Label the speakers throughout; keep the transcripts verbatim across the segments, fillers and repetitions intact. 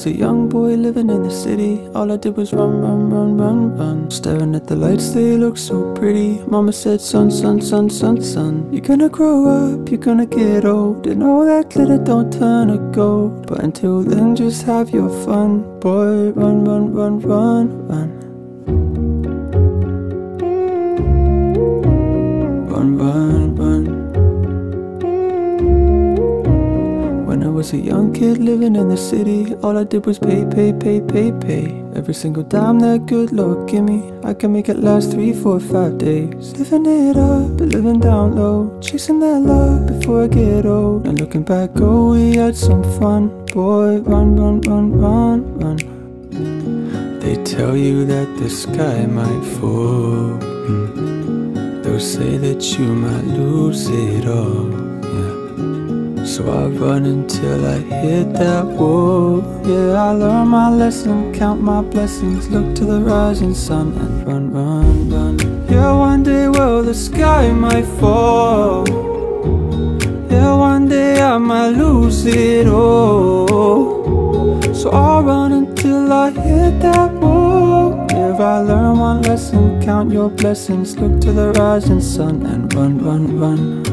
Speaker 1: was a young boy living in the city, all I did was run, run, run, run, run. Staring at the lights, they look so pretty. Mama said, son, son, son, son, son, you're gonna grow up, you're gonna get old, and all that glitter don't turn to gold. But until then, just have your fun, boy. Run, run, run, run, run. Run, run, run. When I was a young kid living in the city, all I did was pay, pay, pay, pay, pay. Every single dime that good Lord give me, I can make it last three, four, five days. Living it up, but living down low, chasing that love before I get old. And looking back, oh, we had some fun, boy. Run, run, run, run, run. They tell you that the sky might fall, mm. They'll say that you might lose it all, yeah. So I run until I hit that wall. Yeah, I learn my lesson, count my blessings, look to the rising sun and run, run, run. Yeah, one day, well, the sky might fall. Yeah, one day I might lose it all. So I'll run until I hit that wall. Yeah, I learn one lesson, count your blessings, look to the rising sun and run, run, run.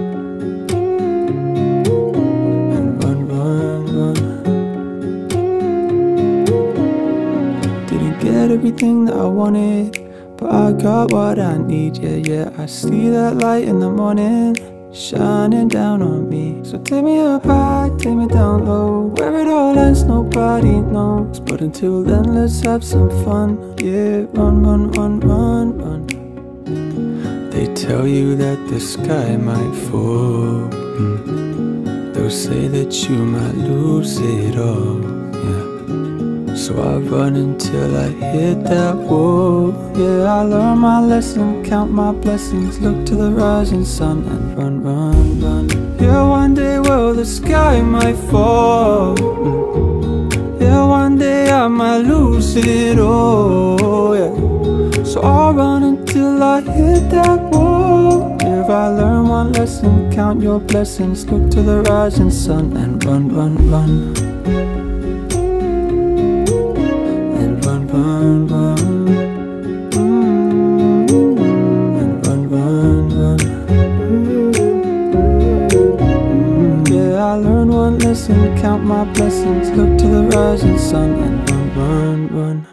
Speaker 1: Get everything that I wanted, but I got what I need, yeah, yeah. I see that light in the morning, shining down on me. So take me up high, take me down low, where it all ends nobody knows. But until then, let's have some fun, yeah. Run, run, run, run, run. They tell you that the sky might fall, mm. They'll say that you might lose it all, yeah. So I run until I hit that wall. Yeah, I learn my lesson, count my blessings, look to the rising sun and run, run, run. Yeah, one day, well, the sky might fall, mm. Yeah, one day I might lose it all, yeah. So I'll run until I hit that wall. Yeah, I learn one lesson, count your blessings, look to the rising sun and run, run, run. Run, run, mm-hmm. And run, run, run, mm-hmm. Yeah, I learned one lesson, count my blessings, look to the rising sun and run, run, run.